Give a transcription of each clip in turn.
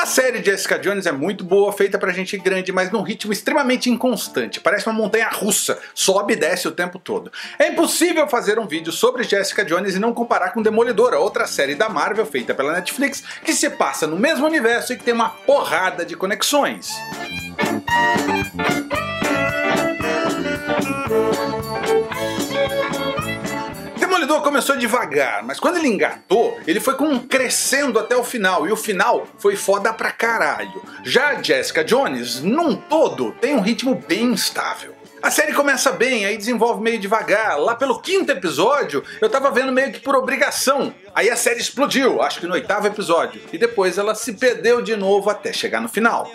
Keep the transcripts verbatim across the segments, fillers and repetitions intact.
A série Jessica Jones é muito boa, feita pra gente grande, mas num ritmo extremamente inconstante. Parece uma montanha russa, sobe e desce o tempo todo. É impossível fazer um vídeo sobre Jessica Jones e não comparar com Demolidor, a outra série da Marvel feita pela Netflix, que se passa no mesmo universo e que tem uma porrada de conexões. Demolidor começou devagar, mas quando ele engatou, ele foi com um crescendo até o final, e o final foi foda pra caralho. Já Jessica Jones, num todo, tem um ritmo bem instável. A série começa bem, aí desenvolve meio devagar. Lá pelo quinto episódio, eu tava vendo meio que por obrigação. Aí a série explodiu, acho que no oitavo episódio, e depois ela se perdeu de novo até chegar no final.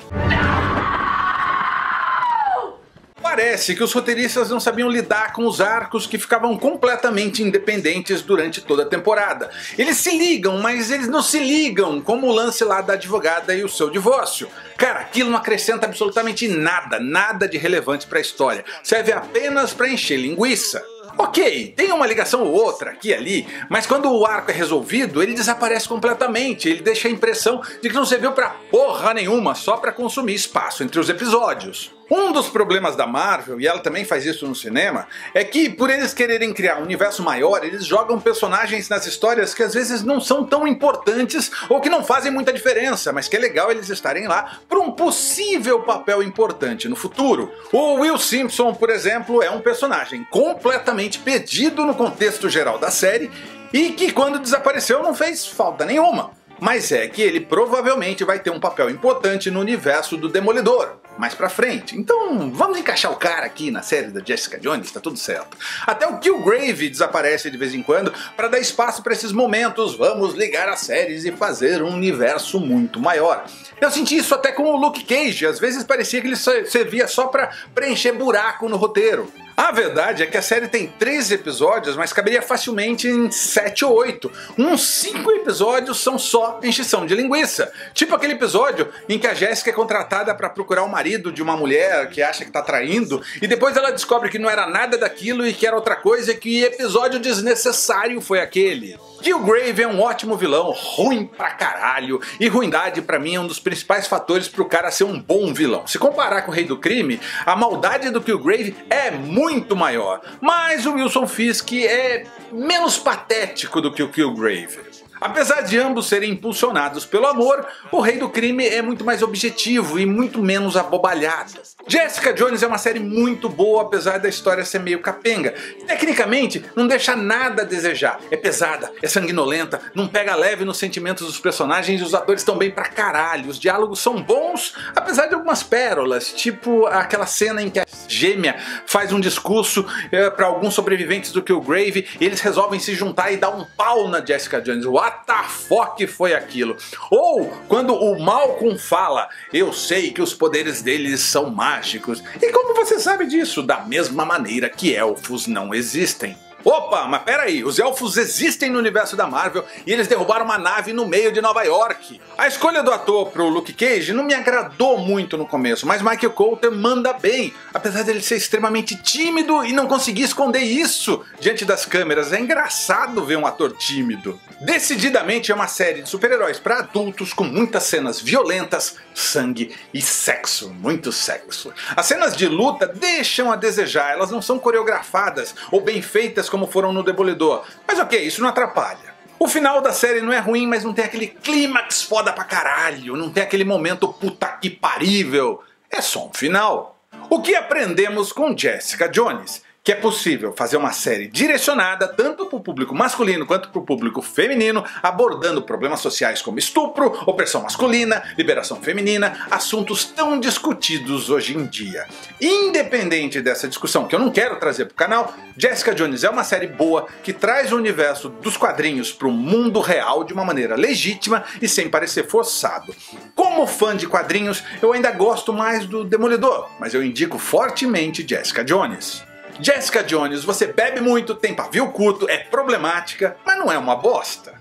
Parece que os roteiristas não sabiam lidar com os arcos que ficavam completamente independentes durante toda a temporada. Eles se ligam, mas eles não se ligam, como o lance lá da advogada e o seu divórcio. Cara, aquilo não acrescenta absolutamente nada, nada de relevante para a história. Serve apenas para encher linguiça. Ok, tem uma ligação ou outra aqui e ali, mas quando o arco é resolvido, ele desaparece completamente, ele deixa a impressão de que não serviu pra porra nenhuma, só pra consumir espaço entre os episódios. Um dos problemas da Marvel, e ela também faz isso no cinema, é que por eles quererem criar um universo maior, eles jogam personagens nas histórias que às vezes não são tão importantes ou que não fazem muita diferença, mas que é legal eles estarem lá por um possível papel importante no futuro. O Will Simpson, por exemplo, é um personagem completamente perdido no contexto geral da série e que quando desapareceu não fez falta nenhuma. Mas é que ele provavelmente vai ter um papel importante no universo do Demolidor mais pra frente. Então vamos encaixar o cara aqui na série da Jessica Jones, tá tudo certo. Até o Killgrave desaparece de vez em quando para dar espaço para esses momentos. Vamos ligar as séries e fazer um universo muito maior. Eu senti isso até com o Luke Cage, às vezes parecia que ele servia só para preencher buraco no roteiro. A verdade é que a série tem treze episódios, mas caberia facilmente em sete ou oito. Uns cinco episódios são só encheção de linguiça. Tipo aquele episódio em que a Jéssica é contratada para procurar o marido de uma mulher que acha que tá traindo, e depois ela descobre que não era nada daquilo e que era outra coisa, e que episódio desnecessário foi aquele. Killgrave é um ótimo vilão, ruim pra caralho, e ruindade pra mim é um dos principais fatores pro cara ser um bom vilão. Se comparar com o Rei do Crime, a maldade do Killgrave é muito maior, mas o Wilson Fisk é menos patético do que o Killgrave. Apesar de ambos serem impulsionados pelo amor, o Rei do Crime é muito mais objetivo e muito menos abobalhado. Jessica Jones é uma série muito boa, apesar da história ser meio capenga. Tecnicamente, não deixa nada a desejar. É pesada, é sanguinolenta, não pega leve nos sentimentos dos personagens e os atores estão bem pra caralho. Os diálogos são bons, apesar de algumas pérolas, tipo aquela cena em que a gêmea faz um discurso é, para alguns sobreviventes do Killgrave e eles resolvem se juntar e dar um pau na Jessica Jones. What the fuck foi aquilo? Ou quando o Malcolm fala, eu sei que os poderes deles são mágicos. E como você sabe disso? Da mesma maneira que elfos não existem. Opa, mas peraí, os elfos existem no universo da Marvel e eles derrubaram uma nave no meio de Nova York. A escolha do ator pro Luke Cage não me agradou muito no começo, mas Michael Colter manda bem, apesar dele ser extremamente tímido e não conseguir esconder isso diante das câmeras. É engraçado ver um ator tímido. Decididamente é uma série de super-heróis para adultos com muitas cenas violentas, sangue e sexo, muito sexo. As cenas de luta deixam a desejar, elas não são coreografadas ou bem feitas como foram no Demolidor, mas ok, isso não atrapalha. O final da série não é ruim, mas não tem aquele clímax foda pra caralho, não tem aquele momento puta que parível, é só um final. O que aprendemos com Jessica Jones? Que é possível fazer uma série direcionada tanto para o público masculino quanto para o público feminino, abordando problemas sociais como estupro, opressão masculina, liberação feminina, assuntos tão discutidos hoje em dia. Independente dessa discussão que eu não quero trazer para o canal, Jessica Jones é uma série boa que traz o universo dos quadrinhos para o mundo real de uma maneira legítima e sem parecer forçado. Como fã de quadrinhos, eu ainda gosto mais do Demolidor, mas eu indico fortemente Jessica Jones. Jessica Jones, você bebe muito, tem pavio curto, é problemática, mas não é uma bosta.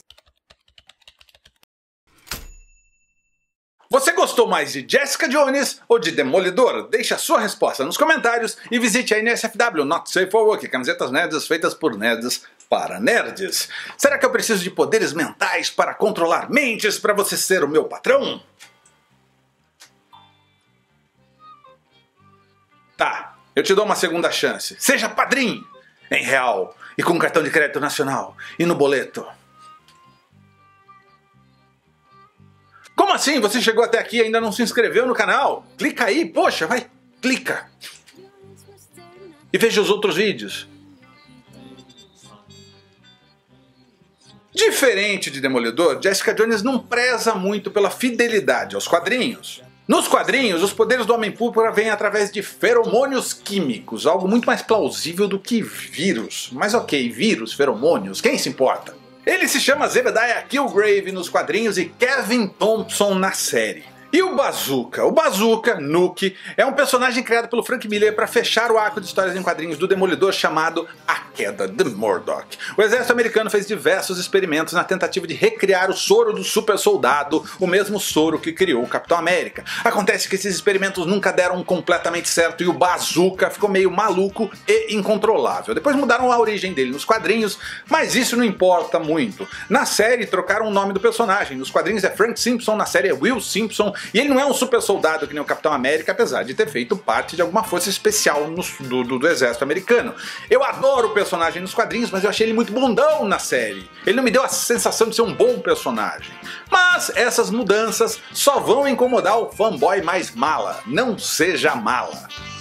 Você gostou mais de Jessica Jones ou de Demolidor? Deixe a sua resposta nos comentários e visite a N S F W, Not Safe for Work, camisetas nerds feitas por nerds para nerds. Será que eu preciso de poderes mentais para controlar mentes para você ser o meu patrão? Tá, eu te dou uma segunda chance. Seja padrinho, em real, e com cartão de crédito nacional, e no boleto. Como assim? Você chegou até aqui e ainda não se inscreveu no canal? Clica aí, poxa, vai, clica. E veja os outros vídeos. Diferente de Demolidor, Jessica Jones não preza muito pela fidelidade aos quadrinhos. Nos quadrinhos, os poderes do Homem-Púrpura vêm através de feromônios químicos, algo muito mais plausível do que vírus. Mas ok, vírus, feromônios, quem se importa? Ele se chama Zebediah Killgrave nos quadrinhos e Kevin Thompson na série. E o Bazooka? O Bazooka, Nuke, é um personagem criado pelo Frank Miller para fechar o arco de histórias em quadrinhos do Demolidor chamado A Queda de Murdoch. O exército americano fez diversos experimentos na tentativa de recriar o soro do super soldado, o mesmo soro que criou o Capitão América. Acontece que esses experimentos nunca deram completamente certo e o Bazooka ficou meio maluco e incontrolável. Depois mudaram a origem dele nos quadrinhos, mas isso não importa muito. Na série trocaram o nome do personagem, nos quadrinhos é Frank Simpson, na série é Will Simpson. E ele não é um super soldado que nem o Capitão América, apesar de ter feito parte de alguma força especial no, do, do, do exército americano. Eu adoro o personagem nos quadrinhos, mas eu achei ele muito bundão na série. Ele não me deu a sensação de ser um bom personagem. Mas essas mudanças só vão incomodar o fanboy mais mala. Não seja mala.